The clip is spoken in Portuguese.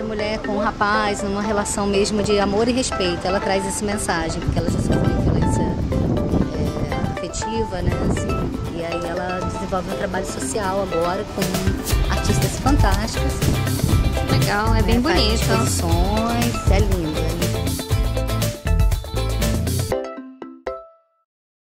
de mulher com um rapaz, numa relação mesmo de amor e respeito. Ela traz essa mensagem, porque ela já sofreu violência afetiva, né? Assim, e aí ela desenvolve um trabalho social agora com artistas fantásticos. Legal, é bem bonito. Faz exposições, é lindo.